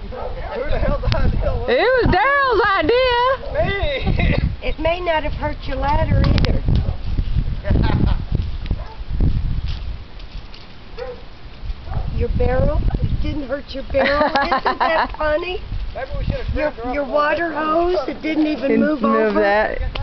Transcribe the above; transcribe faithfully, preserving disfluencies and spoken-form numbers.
Who the hell's idea was It was Daryl's idea. Me! It may not have hurt your ladder either. Your barrel? It didn't hurt your barrel? Isn't that funny? Maybe we should have Your, grabbed her up your a little water bit. hose, it didn't even Didn't move move over? that.